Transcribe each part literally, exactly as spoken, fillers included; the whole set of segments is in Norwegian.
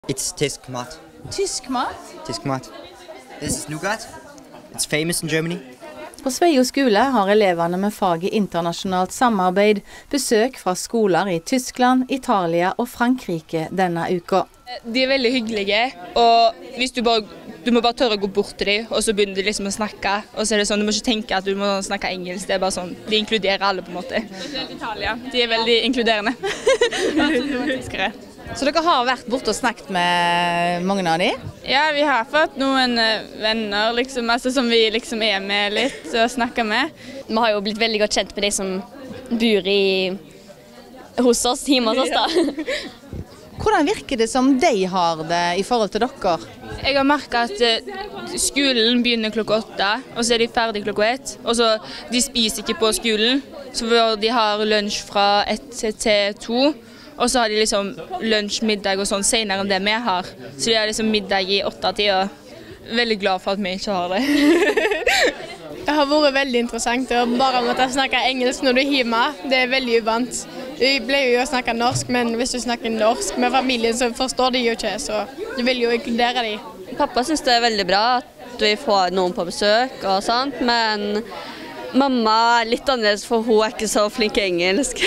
It's tysk mat. Tysk mat? Tysk mat. This is nougat. It's famous in Germany. På Sveio skole har elevene med faget internasjonalt samarbeid besøk fra skoler i Tyskland, Italia og Frankrike denne uka. De er veldig hyggelige, og hvis du, bare, du må bare tørre å gå bort til dem, og så begynner de liksom å snakke, og så er det sånn, du må ikke tenke at du må snakke engelsk, det er bare sånn, de inkluderer alle på en måte. Spesielt Italia, de er veldig inkluderende. Så dere har vært borte og snakket med mange av dem? Ja, vi har fått noen venner liksom, altså, som vi liksom er med litt og snakker med. Vi har jo blitt veldig godt kjent med de som bor i, hos oss, hjemme hos oss da. Hvordan virker det som de har det i forhold til dere? Jeg har merket at skolen begynner klokka åtte, og så er de ferdig klokka ett. Og så de spiser ikke på skolen, så de har lunsj fra ett til to. Og så har de liksom lunsj, middag og sånn senere enn det vi har. Så de har liksom middag i åtte-tida. Veldig glad for at vi ikke har det. Det har vært veldig interessant å bare måtte snakke engelsk når du er hjemme. Det er veldig uvant. Vi ble jo å snakke norsk, men hvis du snakker norsk med familien så forstår de jo ikke, så du vil jo inkludere dem. Pappa synes det er veldig bra at vi får noen på besøk og sånt, men mamma er litt annerledes for hun er ikke så flink i engelsk.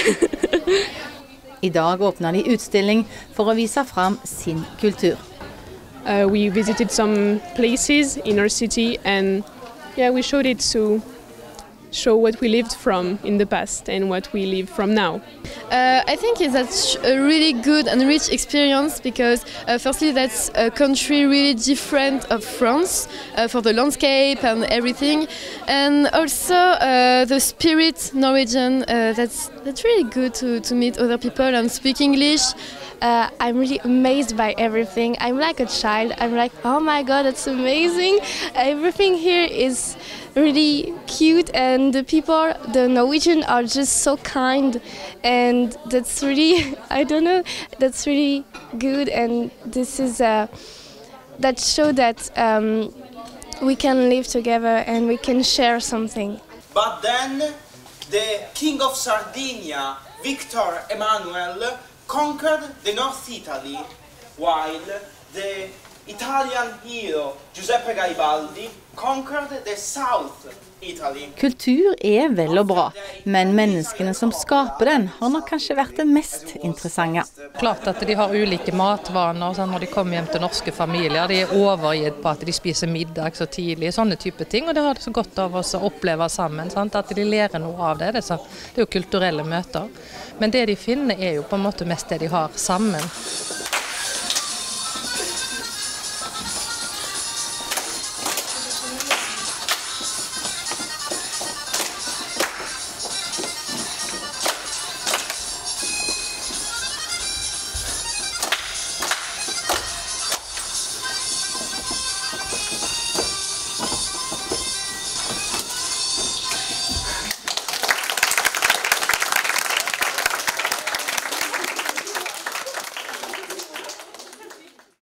I dag åpner de utstilling for å vise fram sin kultur. Uh, we visited some places in our city and yeah, we showed it to show what we lived from in the past and what we live from now. Uh, I think that's a really good and rich experience because uh, firstly that's a country really different of France uh, for the landscape and everything, and also uh, the spirit Norwegian, uh, that's, that's really good to, to meet other people and speak English. Uh, I'm really amazed by everything. I'm like a child. I'm like, oh my god, that's amazing. Everything here is really cute and the people, the Norwegian are just so kind, and that's really, I don't know, that's really good, and this is uh, that show that um, we can live together and we can share something. But then the King of Sardinia, Victor Emmanuel, conquered the North Italy, while the Italian hero Giuseppe Garibaldi conquered the South Italy. Kultur er vel og bra, men menneskene som skaper den har nok kanskje vært det mest interessante. Klart at de har ulike matvaner sånn, når de kommer hjem til norske familier. De er overgitt på at de spiser middag så tidlig, sånne type ting, og det har det så godt av oss å oppleve sammen, sant? At de lærer noe av det. Det er, sant? Det er jo kulturelle møter, men det de finner er jo på en måte mest det de har sammen.